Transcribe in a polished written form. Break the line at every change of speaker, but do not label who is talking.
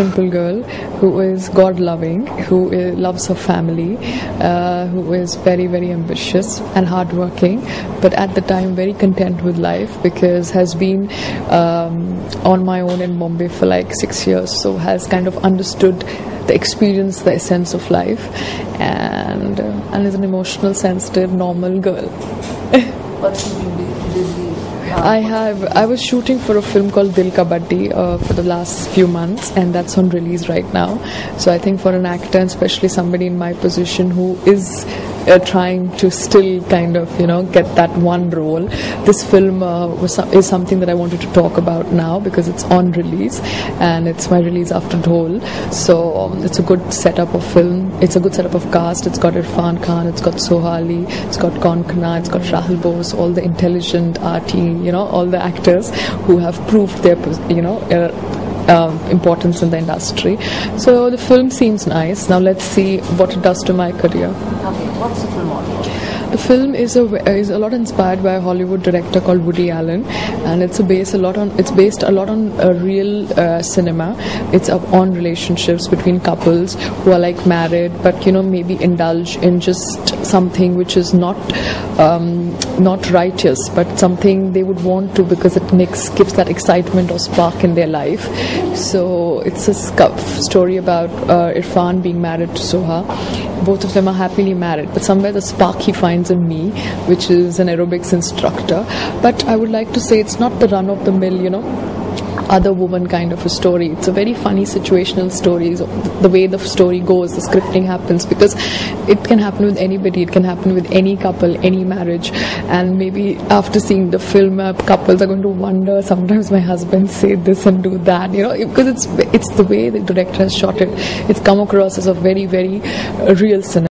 simple girl who is God-loving, who loves her family, who is very, very ambitious and hardworking, but at the time very content with life because has been on my own in Bombay for like 6 years, so has kind of understood the experience, the essence of life, and is an emotional, sensitive, normal girl.
What's busy?
I was shooting for a film called Dil Kabaddi for the last few months, and that's on release right now. So I think for an actor, and especially somebody in my position who is trying to still kind of get that one role, this film is something that I wanted to talk about now because it's on release, and it's my release after Dhol. So it's a good setup of film. It's a good setup of cast. It's got Irfan Khan, it's got Sohali, it's got Konkana, it's got Rahul Bose, all the intelligent arty, all the actors who have proved their importance in the industry. So the film seems nice. Now let's see what it does to my career.
Okay, what's the film all about?
The film is a lot inspired by a Hollywood director called Woody Allen, and it's based a lot on real cinema. It's on relationships between couples who are like married, but maybe indulge in just something which is not righteous, but something they would want to because it gives that excitement or spark in their life. So it's a story about Irfan being married to Soha. Both of them are happily married, but somewhere the spark he finds in me, which is an aerobics instructor. But I would like to say it's not the run-of-the-mill, other woman kind of a story. It's a very funny situational story. So the way the story goes, the scripting happens, because it can happen with anybody. It can happen with any couple, any marriage. And maybe after seeing the film, couples are going to wonder, sometimes my husband say this and do that, because it's the way the director has shot it. It's come across as a very, very real cinema.